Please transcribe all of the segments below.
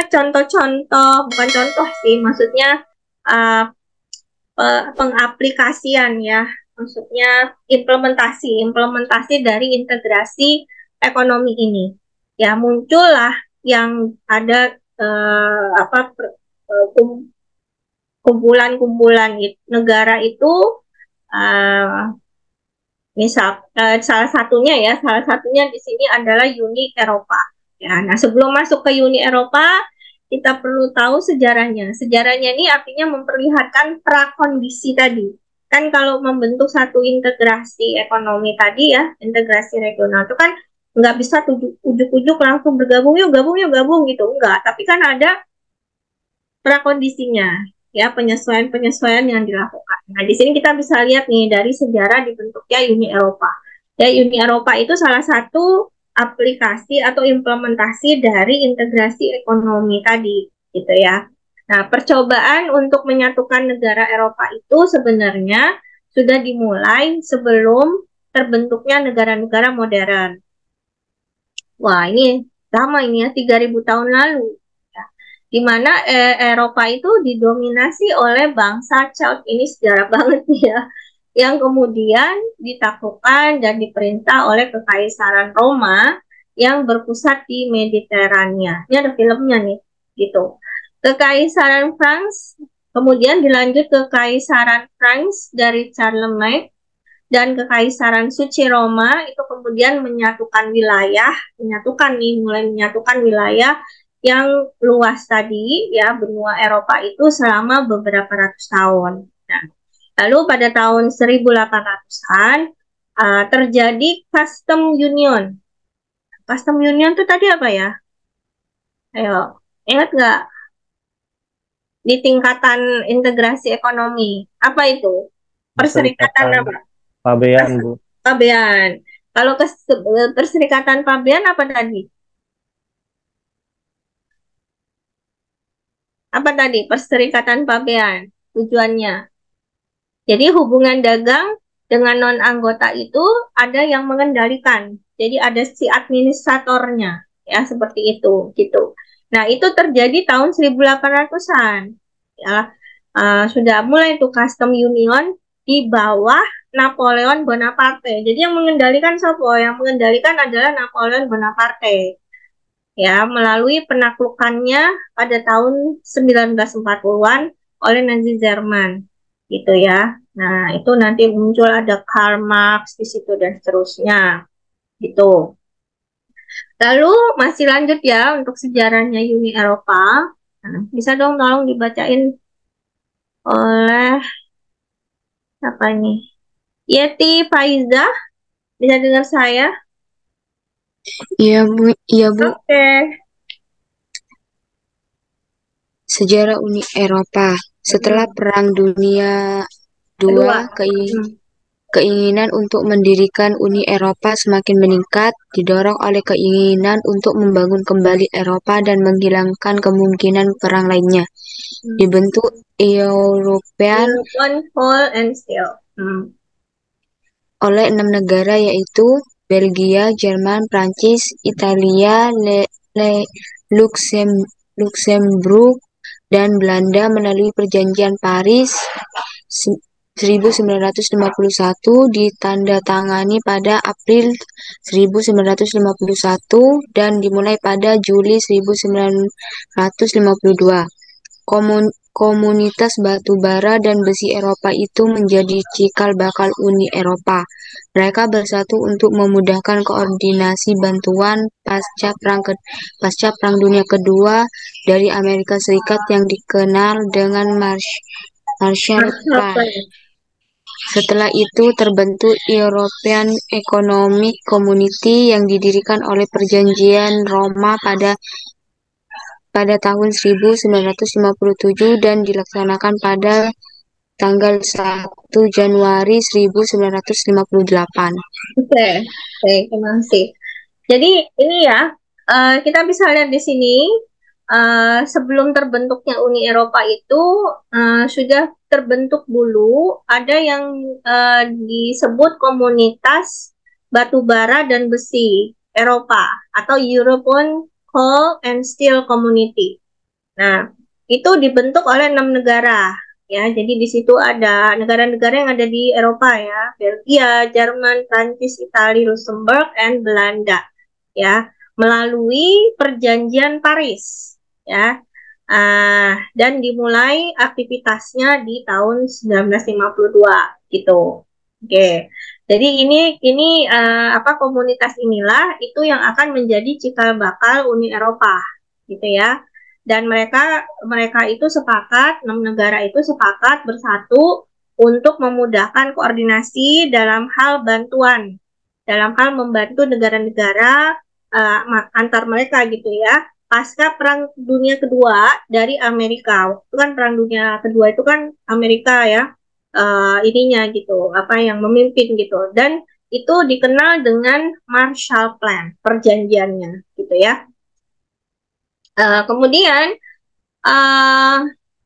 contoh-contoh, bukan contoh sih, maksudnya uh, pengaplikasian ya, maksudnya implementasi dari integrasi ekonomi ini. Ya muncullah yang ada kumpulan-kumpulan negara itu, uh, salah satunya di sini adalah Uni Eropa. Ya, nah sebelum masuk ke Uni Eropa, kita perlu tahu sejarahnya. Sejarahnya ini artinya memperlihatkan prakondisi tadi. Kan kalau membentuk satu integrasi ekonomi tadi ya, integrasi regional itu kan nggak bisa ujuk-ujuk langsung bergabung yuk, gabung gitu. Enggak, tapi kan ada prakondisinya, ya penyesuaian-penyesuaian yang dilakukan. Nah, di sini kita bisa lihat nih dari sejarah dibentuknya Uni Eropa. Ya, Uni Eropa itu salah satu aplikasi atau implementasi dari integrasi ekonomi tadi, gitu ya. Nah, percobaan untuk menyatukan negara Eropa itu sebenarnya sudah dimulai sebelum terbentuknya negara-negara modern. Wah, ini lama ini ya, 3000 tahun lalu. Ya. Di mana Eropa itu didominasi oleh bangsa Celt, ini sejarah banget nih ya, yang kemudian ditaklukkan dan diperintah oleh Kekaisaran Roma yang berpusat di Mediterania. Ini ada filmnya nih, gitu. Kekaisaran France, kemudian dilanjut Kekaisaran France dari Charlemagne, dan Kekaisaran Suci Roma itu kemudian mulai menyatukan wilayah yang luas tadi ya, benua Eropa itu selama beberapa ratus tahun. Nah, lalu pada tahun 1800-an terjadi Custom Union. Custom Union itu tadi apa ya? Ayo, ingat nggak? Di tingkatan integrasi ekonomi, apa itu? Perserikatan Perserikatan apa? Pabean, Bu. Pabean. Kalau ke Perserikatan Pabean apa tadi? Apa tadi? Perserikatan Pabean. Tujuannya. Jadi hubungan dagang dengan non-anggota itu ada yang mengendalikan. Jadi ada si administratornya. Ya, seperti itu. Gitu. Nah, itu terjadi tahun 1800-an. Ya, sudah mulai itu custom union di bawah Napoleon Bonaparte. Jadi yang mengendalikan siapa? Yang mengendalikan adalah Napoleon Bonaparte. Ya, melalui penaklukannya pada tahun 1940-an oleh Nazi Jerman. Gitu ya. Nah, itu nanti muncul ada Karl Marx di situ dan seterusnya. Gitu. Lalu masih lanjut ya untuk sejarahnya Uni Eropa. Nah, bisa dong tolong dibacain oleh apa ini? Yeti Faiza, bisa dengar saya? Iya, Bu. Iya, Bu. Oke. Sejarah Uni Eropa. Setelah Perang Dunia Kedua. II, keinginan untuk mendirikan Uni Eropa semakin meningkat, didorong oleh keinginan untuk membangun kembali Eropa dan menghilangkan kemungkinan perang lainnya. Dibentuk European Coal and Steel. oleh 6 negara yaitu Belgia, Jerman, Prancis, Italia, Luxembourg, dan Belanda melalui Perjanjian Paris 1951 ditandatangani pada April 1951 dan dimulai pada Juli 1952. Komunitas batu bara dan besi Eropa itu menjadi cikal bakal Uni Eropa. Mereka bersatu untuk memudahkan koordinasi bantuan pasca Perang Dunia Kedua dari Amerika Serikat yang dikenal dengan Marshall Plan. Setelah itu terbentuk European Economic Community yang didirikan oleh Perjanjian Roma pada tahun 1957 dan dilaksanakan pada tanggal 1 Januari 1958. Oke, terima kasih. Jadi ini ya, kita bisa lihat di sini, sebelum terbentuknya Uni Eropa itu sudah terbentuk dulu, ada yang disebut komunitas batu bara dan besi Eropa atau European Coal and Steel Community. Nah, itu dibentuk oleh 6 negara. Ya, jadi di situ ada negara-negara yang ada di Eropa ya, Belgia, Jerman, Prancis, Italia, Luxembourg, dan Belanda. Ya, melalui Perjanjian Paris. Ya, dan dimulai aktivitasnya di tahun 1952 gitu. Oke. Jadi ini komunitas inilah itu yang akan menjadi cikal bakal Uni Eropa gitu ya. Dan mereka mereka itu sepakat, 6 negara itu sepakat bersatu untuk memudahkan koordinasi dalam hal bantuan, dalam hal membantu negara-negara antar mereka gitu ya. Pasca Perang Dunia Kedua dari Amerika. Itu kan Perang Dunia Kedua itu kan Amerika ya, ininya gitu, apa yang memimpin gitu. Dan itu dikenal dengan Marshall Plan, perjanjiannya gitu ya. Kemudian uh,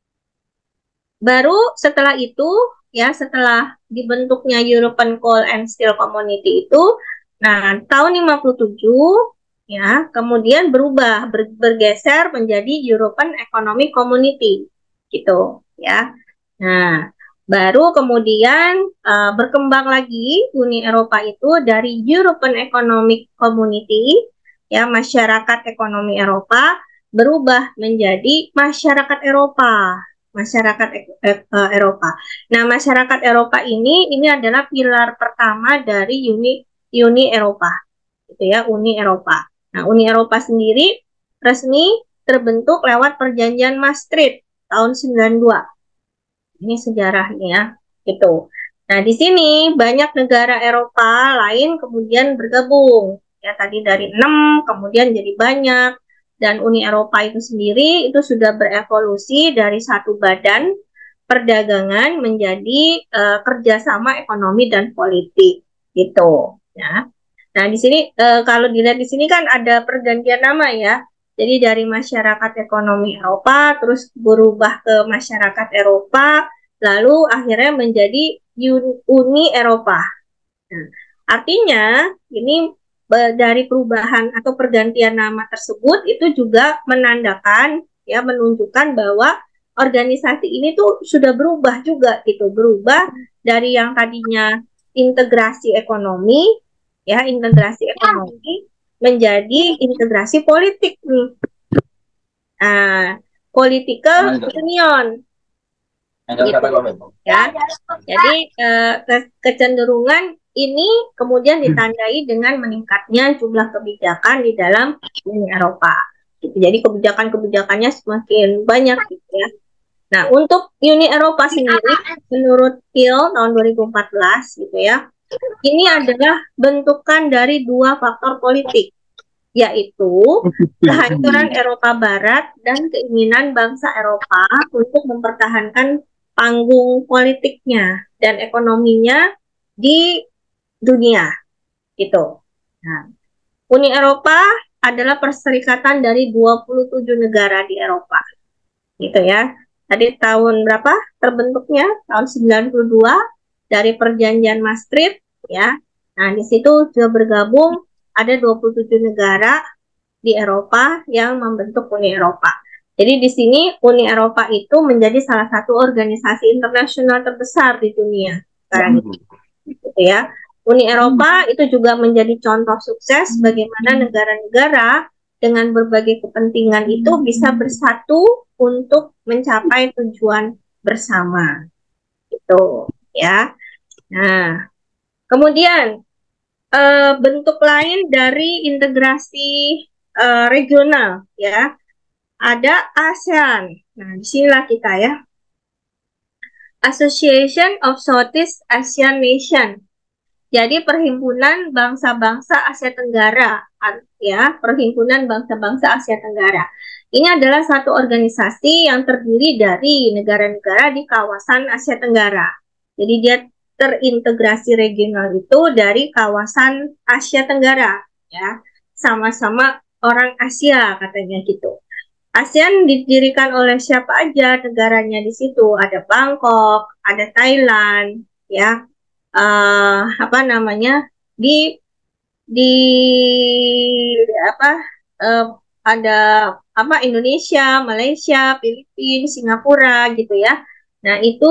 baru setelah itu ya, setelah dibentuknya European Coal and Steel Community itu, nah tahun 57 ya, kemudian bergeser menjadi European Economic Community gitu ya. Nah, baru kemudian berkembang lagi Uni Eropa itu dari European Economic Community ya, masyarakat ekonomi Eropa, berubah menjadi masyarakat Eropa, masyarakat Eropa. Nah, masyarakat Eropa ini adalah pilar pertama dari Uni Eropa, gitu ya, Uni Eropa. Nah, Uni Eropa sendiri resmi terbentuk lewat Perjanjian Maastricht tahun 92. Ini sejarahnya ya, gitu. Nah, di sini banyak negara Eropa lain kemudian bergabung. Ya, tadi dari 6 kemudian jadi banyak. Dan Uni Eropa itu sendiri itu sudah berevolusi dari satu badan perdagangan menjadi kerjasama ekonomi dan politik, gitu. Ya. Nah, di sini kalau dilihat di sini kan ada pergantian nama ya. Jadi dari masyarakat ekonomi Eropa terus berubah ke masyarakat Eropa, lalu akhirnya menjadi Uni Eropa. Nah, artinya ini dari perubahan atau pergantian nama tersebut itu juga menandakan ya, menunjukkan bahwa organisasi ini tuh sudah berubah juga gitu, berubah dari yang tadinya integrasi ekonomi ya, integrasi ekonomi menjadi integrasi politik nih. Nah, political union gitu ya. Jadi kecenderungan ini kemudian ditandai dengan meningkatnya jumlah kebijakan di dalam Uni Eropa. Gitu. Jadi kebijakan-kebijakannya semakin banyak gitu ya. Nah, untuk Uni Eropa sendiri menurut Hill tahun 2014 gitu ya, ini adalah bentukan dari dua faktor politik, yaitu kehancuran Eropa Barat dan keinginan bangsa Eropa untuk mempertahankan panggung politiknya dan ekonominya di dunia gitu. Nah, Uni Eropa adalah perserikatan dari 27 negara di Eropa gitu ya. Tadi tahun berapa terbentuknya? Tahun 92 dari Perjanjian Maastricht ya. Nah, di situ juga bergabung ada 27 negara di Eropa yang membentuk Uni Eropa. Jadi di sini Uni Eropa itu menjadi salah satu organisasi internasional terbesar di dunia sekarang ini, gitu ya. Uni Eropa itu juga menjadi contoh sukses bagaimana negara-negara dengan berbagai kepentingan itu bisa bersatu untuk mencapai tujuan bersama, gitu ya. Nah, kemudian bentuk lain dari integrasi regional ya, ada ASEAN. Nah, disinilah kita ya, Association of Southeast Asian Nation. Jadi perhimpunan bangsa-bangsa Asia Tenggara ya, perhimpunan bangsa-bangsa Asia Tenggara. Ini adalah satu organisasi yang terdiri dari negara-negara di kawasan Asia Tenggara. Jadi dia terintegrasi regional itu dari kawasan Asia Tenggara ya. Sama-sama orang Asia katanya gitu. ASEAN didirikan oleh siapa aja negaranya di situ? Ada Bangkok, ada Thailand ya. Apa namanya, di apa ada apa Indonesia, Malaysia, Filipina, Singapura gitu ya. Nah, itu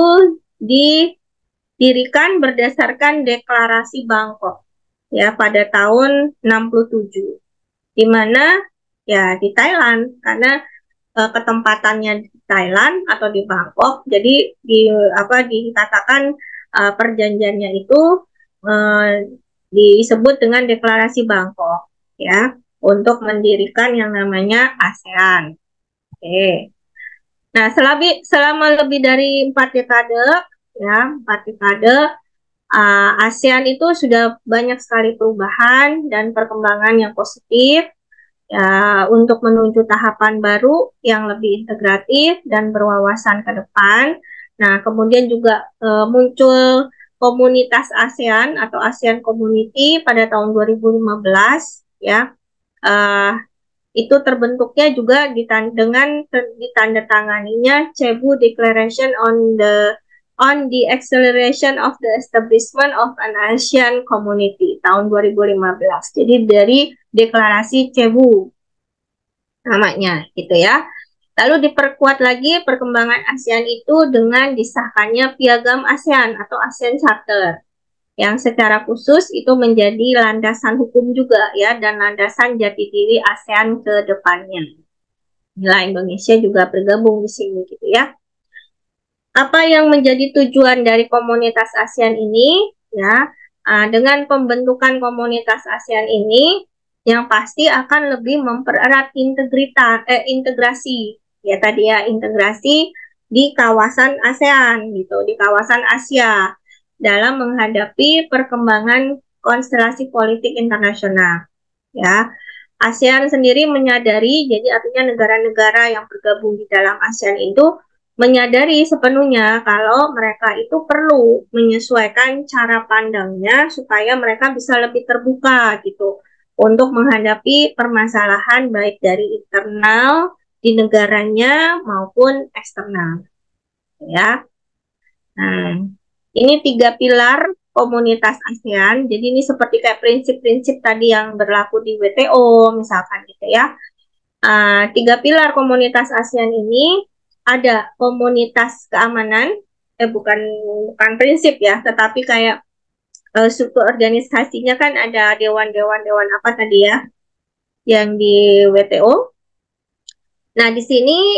didirikan berdasarkan Deklarasi Bangkok ya pada tahun 67. Di mana ya di Thailand karena ketempatannya di Thailand atau di Bangkok. Jadi dikatakan perjanjiannya itu uh, disebut dengan Deklarasi Bangkok ya untuk mendirikan yang namanya ASEAN. Oke. Nah, selama lebih dari 4 dekade ya, 4 dekade ASEAN itu sudah banyak sekali perubahan dan perkembangan yang positif ya, untuk menuju tahapan baru yang lebih integratif dan berwawasan ke depan. Nah, kemudian juga muncul komunitas ASEAN atau ASEAN Community pada tahun 2015 ya. Uh, itu terbentuknya juga dengan ditandatanganinya Cebu Declaration on the Acceleration of the Establishment of an ASEAN Community tahun 2015. Jadi dari deklarasi Cebu namanya gitu ya. Lalu diperkuat lagi perkembangan ASEAN itu dengan disahkannya Piagam ASEAN atau ASEAN Charter yang secara khusus itu menjadi landasan hukum juga ya dan landasan jati diri ASEAN ke depannya. Nilai Indonesia juga bergabung di sini gitu ya. Apa yang menjadi tujuan dari komunitas ASEAN ini ya, dengan pembentukan komunitas ASEAN ini yang pasti akan lebih mempererat integrasi ya tadi ya, integrasi di kawasan ASEAN gitu, di kawasan Asia dalam menghadapi perkembangan konstelasi politik internasional ya. ASEAN sendiri menyadari, jadi artinya negara-negara yang bergabung di dalam ASEAN itu menyadari sepenuhnya kalau mereka itu perlu menyesuaikan cara pandangnya supaya mereka bisa lebih terbuka gitu untuk menghadapi permasalahan baik dari internal di negaranya maupun eksternal ya. Nah, ini 3 pilar komunitas ASEAN. Jadi ini seperti kayak prinsip-prinsip tadi yang berlaku di WTO misalkan gitu ya. 3 pilar komunitas ASEAN ini ada komunitas keamanan, bukan prinsip ya, tetapi kayak struktur organisasinya kan ada dewan apa tadi ya yang di WTO. Nah, di sini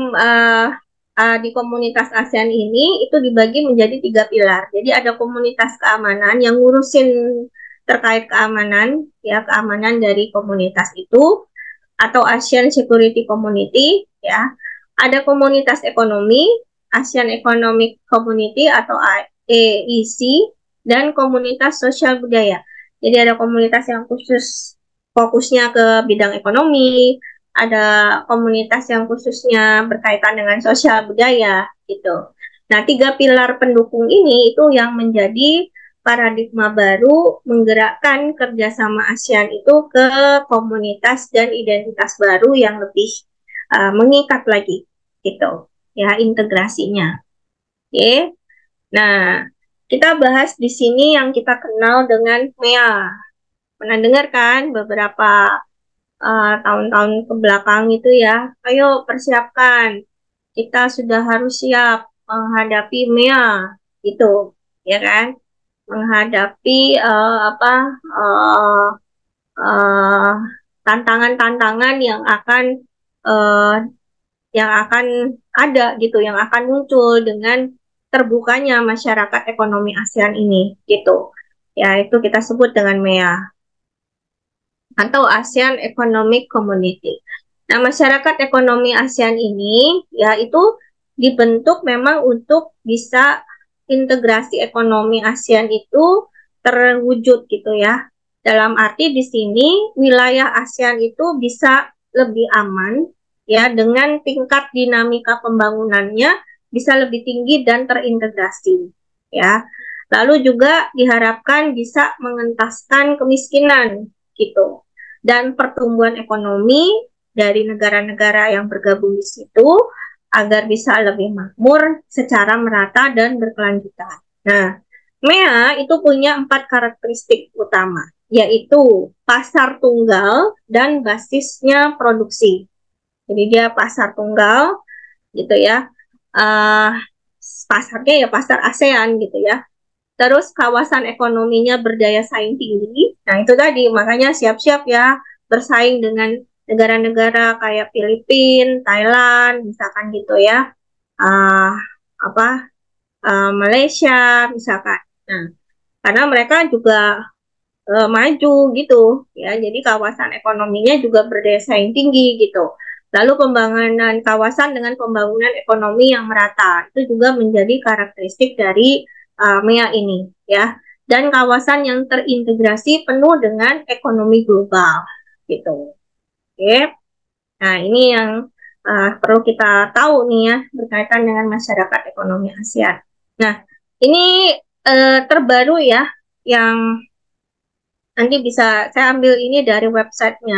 di komunitas ASEAN ini itu dibagi menjadi 3 pilar. Jadi ada komunitas keamanan yang ngurusin terkait keamanan, ya keamanan dari komunitas itu atau ASEAN Security Community, ya. Ada komunitas ekonomi, ASEAN Economic Community atau AEC, dan komunitas sosial budaya. Jadi ada komunitas yang fokusnya ke bidang ekonomi, ada komunitas yang khususnya berkaitan dengan sosial budaya gitu. Nah, 3 pilar pendukung ini itu yang menjadi paradigma baru menggerakkan kerjasama ASEAN itu ke komunitas dan identitas baru yang lebih mengikat lagi gitu ya integrasinya. Oke. Nah, kita bahas di sini yang kita kenal dengan MEA. Pernah dengar kan beberapa tahun-tahun ke belakang itu ya, ayo persiapkan, kita sudah harus siap menghadapi MEA, gitu, ya kan? Menghadapi tantangan-tantangan uh, yang akan ada gitu, yang akan muncul dengan terbukanya masyarakat ekonomi ASEAN ini, gitu. Ya, itu kita sebut dengan MEA atau ASEAN Economic Community. Nah, masyarakat ekonomi ASEAN ini ya itu dibentuk memang untuk bisa integrasi ekonomi ASEAN itu terwujud gitu ya. Dalam arti di sini wilayah ASEAN itu bisa lebih aman ya dengan tingkat dinamika pembangunannya bisa lebih tinggi dan terintegrasi ya. Lalu juga diharapkan bisa mengentaskan kemiskinan gitu dan pertumbuhan ekonomi dari negara-negara yang bergabung di situ agar bisa lebih makmur secara merata dan berkelanjutan. Nah, MEA itu punya 4 karakteristik utama. yaitu pasar tunggal dan basisnya produksi. Jadi dia pasar tunggal gitu ya. Pasarnya ya pasar ASEAN gitu ya. Terus kawasan ekonominya berdaya saing tinggi. Nah, itu tadi makanya siap-siap ya bersaing dengan negara-negara kayak Filipina, Thailand, misalkan gitu ya. Uh, apa Malaysia misalkan. Nah, karena mereka juga maju gitu ya. Jadi kawasan ekonominya juga berdaya saing tinggi gitu. Lalu pembangunan kawasan dengan pembangunan ekonomi yang merata itu juga menjadi karakteristik dari MEA ini ya. Dan kawasan yang terintegrasi penuh dengan ekonomi global gitu. Oke. Nah, ini yang perlu kita tahu nih ya berkaitan dengan masyarakat ekonomi ASEAN. Nah, ini terbaru ya yang nanti bisa saya ambil ini dari websitenya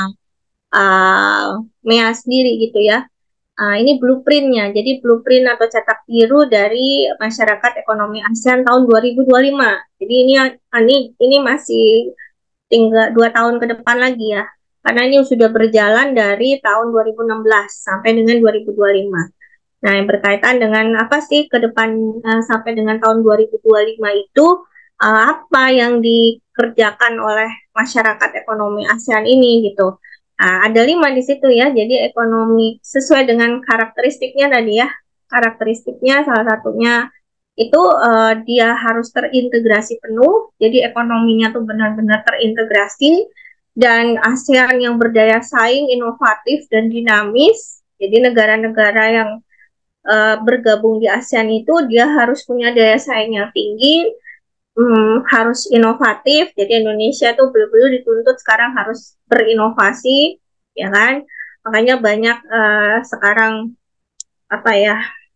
MEA sendiri gitu ya. Ini blueprintnya, jadi blueprint atau cetak biru dari masyarakat ekonomi ASEAN tahun 2025. Jadi ini masih tinggal 2 tahun ke depan lagi ya, karena ini sudah berjalan dari tahun 2016 sampai dengan 2025. Nah, yang berkaitan dengan apa sih ke depan sampai dengan tahun 2025 itu apa yang dikerjakan oleh masyarakat ekonomi ASEAN ini gitu. Ada 5 di situ ya. Jadi ekonomi sesuai dengan karakteristiknya tadi ya. Karakteristiknya salah satunya itu dia harus terintegrasi penuh. Jadi ekonominya tuh benar-benar terintegrasi dan ASEAN yang berdaya saing, inovatif dan dinamis. Jadi negara-negara yang bergabung di ASEAN itu dia harus punya daya saing yang tinggi, harus inovatif. Jadi Indonesia tuh betul-betul dituntut sekarang harus berinovasi, ya kan? Makanya banyak sekarang apa ya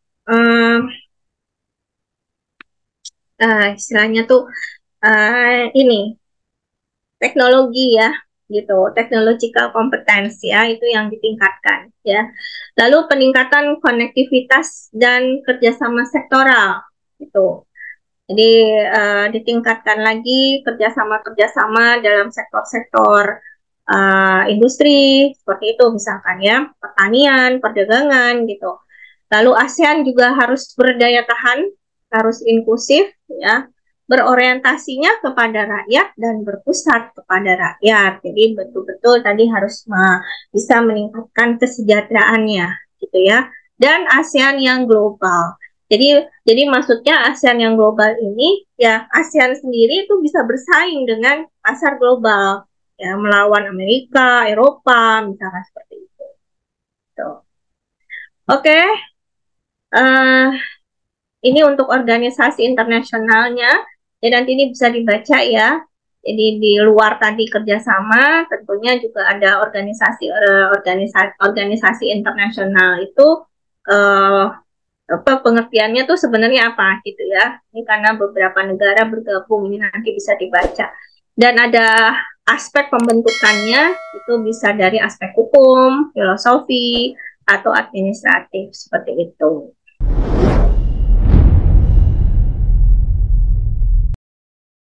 istilahnya tuh ini teknologi ya gitu, technological competence ya itu yang ditingkatkan ya. Lalu peningkatan konektivitas dan kerjasama sektoral gitu. Jadi ditingkatkan lagi kerjasama dalam sektor-sektor industri seperti itu misalkan ya, pertanian, perdagangan gitu. Lalu ASEAN juga harus berdaya tahan, harus inklusif ya, berorientasinya kepada rakyat dan berpusat kepada rakyat. Jadi betul-betul tadi harus bisa meningkatkan kesejahteraannya gitu ya. Dan ASEAN yang global. Jadi maksudnya ASEAN yang global ini ya ASEAN sendiri itu bisa bersaing dengan pasar global ya melawan Amerika, Eropa misalkan seperti itu. Oke, ini untuk organisasi internasionalnya. Jadi nanti ini bisa dibaca ya. Jadi di luar tadi kerjasama, tentunya juga ada organisasi internasional itu pengertiannya tuh sebenarnya apa gitu ya. Ini karena beberapa negara bergabung, ini nanti bisa dibaca. Dan ada aspek pembentukannya itu bisa dari aspek hukum, filosofi, atau administratif seperti itu.